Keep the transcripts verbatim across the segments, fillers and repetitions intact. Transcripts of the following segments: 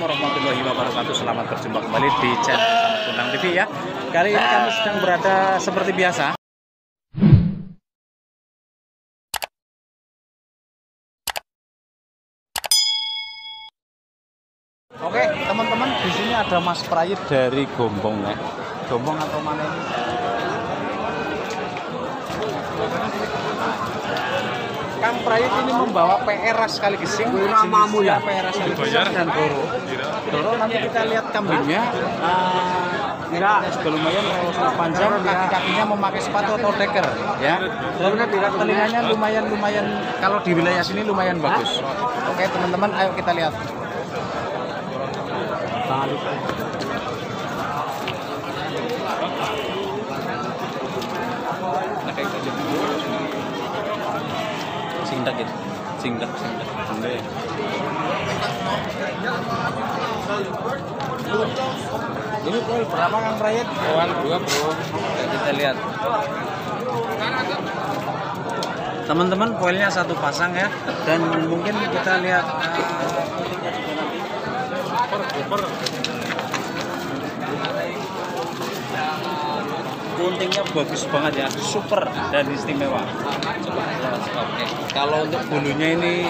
warahmatullahi wabarakatuh. Selamat berjumpa kembali di channel Samet Kondang T V ya. Kali ini kami sedang berada seperti biasa. Oke teman-teman, di sini ada Mas Prayit dari Gombong ya. Gombong atau mana ini? Kang Prayit ini membawa P R sekali gesing, namamu ya P R sekali gesing dan Doro. Doro nanti kita lihat kambingnya. Enggak, uh, lumayan kalau panjang, kaki-kakinya memakai sepatu atau deker ya. Dan telinganya lumayan lumayan kalau di wilayah sini lumayan bagus. Oke teman-teman, ayo kita lihat. Singdak gitu, singdak, singdak, singdak. Ini poin berapa Kang Prayit? Poin dua bro. Kita lihat. Teman-teman, poinnya satu pasang ya, dan mungkin kita lihat. Uh, Guntingnya bagus banget ya, super dan istimewa. Coba oke. Kalau untuk bulunya ini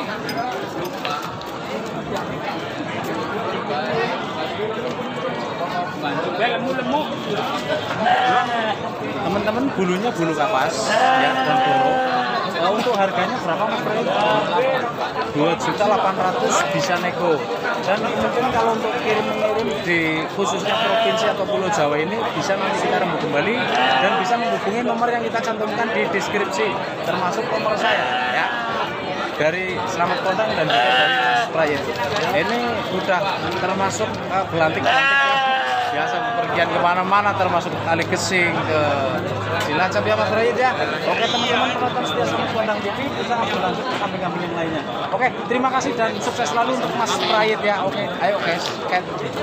teman-teman, bulunya bulu kapas ya dan Doro. Nah, untuk harganya berapa Mas Prayit? dua juta delapan ratus bisa nego. Dan mungkin kalau untuk kirim-mengirim di khususnya provinsi atau Pulau Jawa ini bisa nanti kita rembuk kembali dan bisa menghubungi nomor yang kita cantumkan di deskripsi, termasuk nomor saya ya. Dari Selamat Kondang dan juga dari Mas Prayit. Ini udah termasuk uh, belantik-belantik ya. Biasa bepergian kemana-mana, termasuk tali gesing ke Cilacap ya Mas Prayit ya. Oke teman-teman penonton setia Selamat Kondang T V, kita akan lanjut ke kambing-kambing yang lainnya. Oke, terima kasih dan sukses selalu untuk Mas Prayit ya. Oke, ayo guys. Oke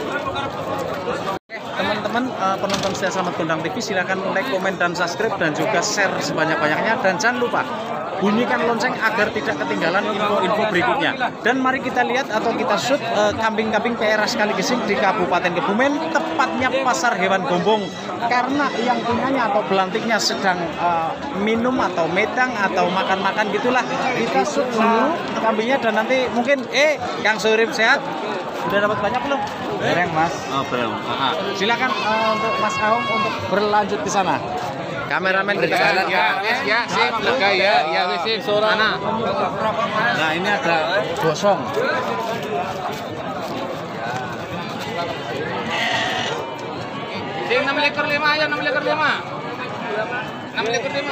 teman-teman uh, penonton setia Selamat Kondang T V, silahkan like, komen, dan subscribe dan juga share sebanyak-banyaknya, dan jangan lupa bunyikan lonceng agar tidak ketinggalan info-info berikutnya. Dan mari kita lihat atau kita shoot kambing-kambing uh, P R sekali gesing di Kabupaten Kebumen, tepatnya Pasar Hewan Gombong. Karena yang punyanya atau belantiknya sedang uh, minum atau medang atau makan-makan gitulah, kita shoot dulu kambingnya dan nanti mungkin eh Kang Surip sehat. Sudah dapat banyak belum? Belum Mas. Oh belum. Aha. Silakan uh, untuk Mas Aung untuk berlanjut ke sana. Kameramen kita jalan ya, ya, sip, lega ya, ya, sip, mana? Nah ini ada gosong. Sing enam ekor lima ya, enam ekor lima, enam ekor lima.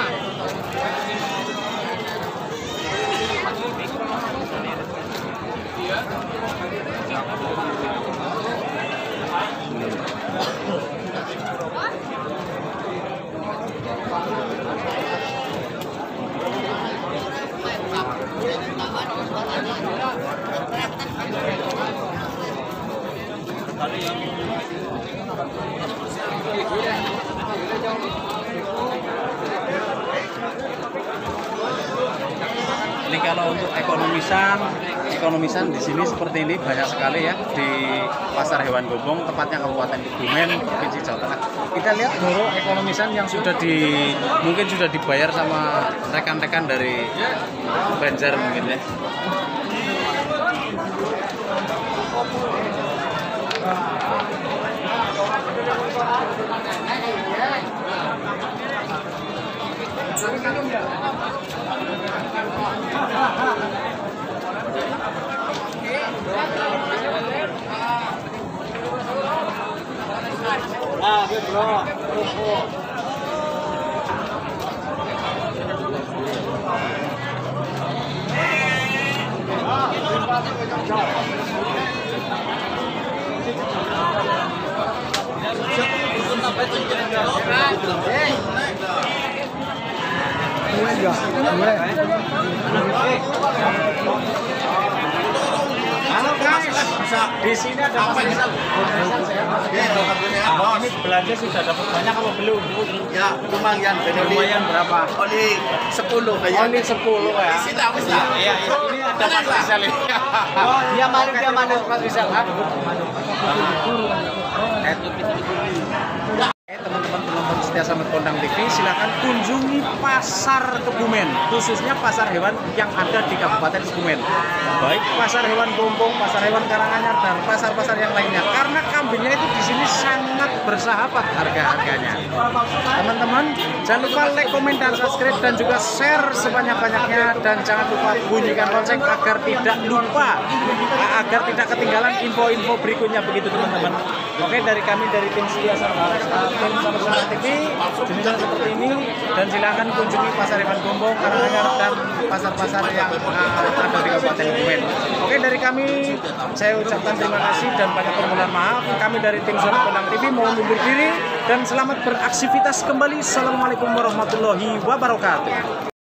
Ini kalau untuk ekonomisan, ekonomisan di sini seperti ini banyak sekali ya di Pasar Hewan Gombong, tepatnya Kabupaten Kebumen, Provinsi Jawa Tengah. Kita lihat Doro ekonomisan yang sudah di mungkin sudah dibayar sama rekan-rekan dari Banjar mungkin ya. Ah, bro. Halo guys, di sini ada apa ini? Ini belanja sudah dapat banyak apa belum? Ya, lumayan. Lumayan berapa? Oli sepuluh Oli sepuluh ya. Iya, Iya, ini ada apa spesial ini? Oh, dia mana dia mana Mas Rizal? Teman-teman penonton setia Selamat Kondang T V, silakan kunjungi pasar Kebumen, khususnya pasar hewan yang ada di Kabupaten Kebumen, baik pasar hewan Gombong, pasar hewan Karanganyar, dan pasar-pasar yang lainnya. Karena kambingnya itu di sini sangat bersahabat harga-harganya. Teman-teman, jangan lupa like, komen, dan subscribe, dan juga share sebanyak-banyaknya, dan jangan lupa bunyikan lonceng agar tidak lupa, agar tidak ketinggalan info-info berikutnya, begitu teman-teman. Oke, dari kami dari tim setia Selamat tim Selamat Kondang T V, jenisnya seperti ini, dan silakan kunjungi pasar hewan Gombong, Karanganyar, dan pasar-pasar yang uh, ada di Kabupaten Kebumen. Oke, dari kami saya ucapkan terima kasih dan banyak permohonan maaf. Kami dari tim Selamat Kondang T V mohon undur diri dan selamat beraktivitas kembali. Assalamualaikum warahmatullahi wabarakatuh.